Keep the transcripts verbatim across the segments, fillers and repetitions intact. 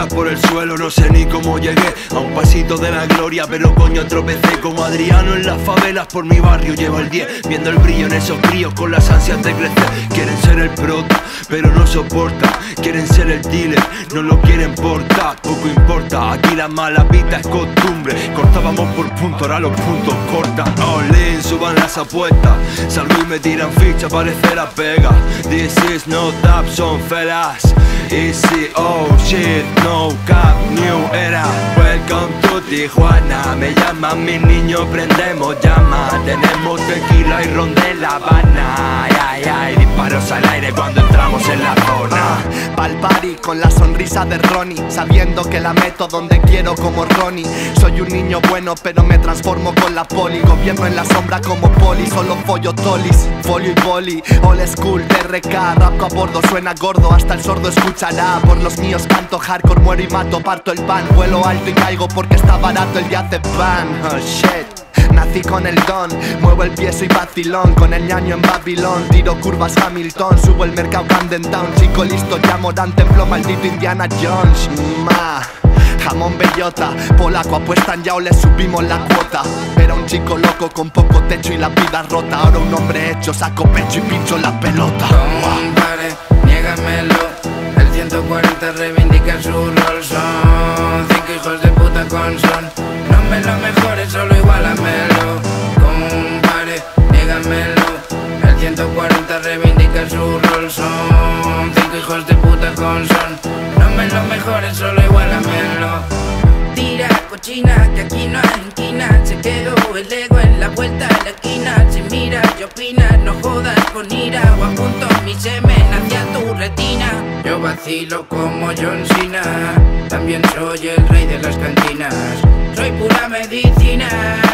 rodillas por el suelo, no sé ni cómo llegué a un pasito de la gloria, pero coño tropecé como Adriano en las favelas. Por mi barrio llevo el diez, viendo el brillo en esos críos con las ansias de crecer. Quieren ser el prota, pero no soportan. Quieren ser el dealer, no lo quieren portar. Poco importa, aquí la mala vida es costumbre. Cortábamos por punto, ahora los puntos cortan. All in, suban las apuestas. Salgo y me tiran ficha, parece la pega. This is no tap, son fellas. Easy, oh shit, no cap, new era. Welcome to Tijuana. Me llaman mis niños, prendemos llama. Tenemos tequila y ron de La Habana. Ay, ay, ay, disparos al aire cuando entramos en la zona. Pa'l party con la sonrisa de Ronnie, sabiendo que la meto donde quiero como Ronnie. Soy un niño bueno pero me transformo con la poli. Gobierno en la sombra como poli, solo follo tolis, folio y poli. Old school, T R K, rapco a bordo, suena gordo, hasta el sordo escuchará. Por los míos canto hardcore, muero y mato, parto el pan. Vuelo alto y caigo porque está barato el día de pan. Oh shit. Nací con el don, muevo el pie, soy vacilón. Con el ñaño en Babilón, tiro curvas Hamilton. Subo el mercado Camden Town, chico listo, llamo Dan Templo, maldito Indiana Jones. Ma, jamón bellota, polaco, apuestan ya o le subimos la cuota. Era un chico loco con poco techo y la vida rota. Ahora un hombre hecho, saco pecho y pincho la pelota. Compare, niégamelo. El ciento cuarenta reivindica su rol. Son cinco hijos de puta con son. No me lo mejores, solo igualamelo. Compare, niégamelo. El ciento cuarenta reivindica su rol. Son cinco hijos de puta con son. No me lo mejores, solo igualamelo. Tira cochina, que aquí no hay inquina. Se quedó el ego en la vuelta de la esquina. Si miras y opinas, no jodas con ira. O apunto mi semen hacia tu retina. Yo vacilo como John Cena. También soy el rey de las cantinas. Soy pura medicina.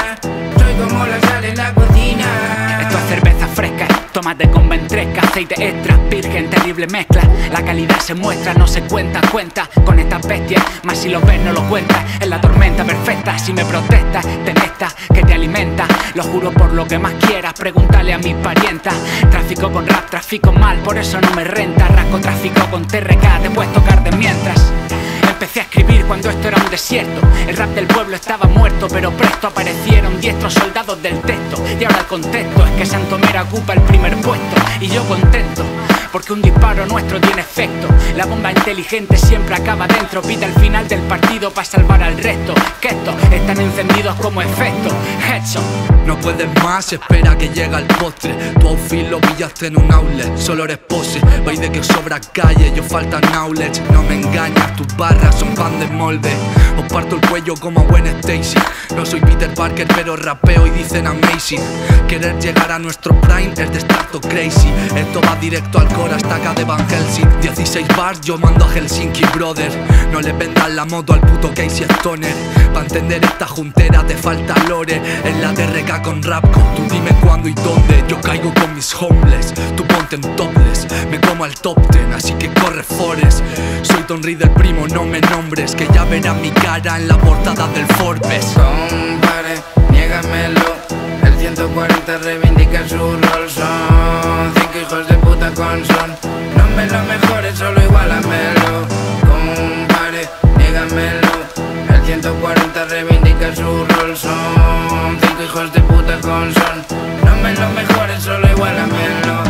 Soy como la sal en la cocina. Esto es cerveza fresca, tomate con ventresca, aceite extra, virgen, terrible mezcla. La calidad se muestra, no se cuenta, cuenta con estas bestias, más si lo ves no lo cuentas. Es la tormenta perfecta, si me protestas, ten esta que te alimenta. Lo juro por lo que más quieras, pregúntale a mis parientas. Tráfico con rap, tráfico mal, por eso no me renta. Rasco tráfico con T R K, te puedes tocar de mientras. Empecé a escribir cuando esto era un desierto. El rap del pueblo estaba muerto, pero presto aparecieron diestros soldados del texto. Y ahora el contexto es que Santomera ocupa el primer puesto. Y yo contento, porque un disparo nuestro tiene efecto. La bomba inteligente siempre acaba dentro. Pide al final del partido para salvar al resto. Que estos están encendidos como efecto. Headshot. No puedes más, espera que llega el postre. Tu outfit lo pillaste en un outlet, solo eres pose. Vais de que os sobra calle, yo falta knowledge. No me engañas, tus barras son pan de molde. Os parto el cuello como a Gwen Stacy. No soy Peter Parker pero rapeo y dicen amazing. Querer llegar a nuestro prime es de starto crazy. Esto va directo al core hasta acá de Van Helsing. dieciséis bars yo mando a Helsinki, brother. No le vendas la moto al puto Casey Stoner. Pa' entender esta juntera te falta lore. En la T R K con Rapco, tú dime cuándo y dónde. Yo caigo con mis homeless, tú ponte en topless. Me como al top ten, así que corre Forest. Soy Tom Riddle primo, no me nombres, que ya verás mi cara en la portada del Forbes. Compare, niégamelo. El ciento cuarenta reivindica su rol. Son cinco hijos de puta con son. No me lo mejores, solo igualamelo. Compare, niégamelo. El ciento cuarenta reivindica su rol. Son cinco hijos de puta con son. No me lo mejores, solo igualamelo.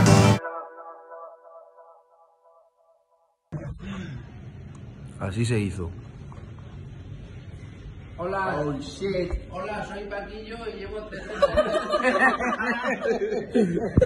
Así se hizo. Hola, oh, shit. Hola, soy Paquillo y llevo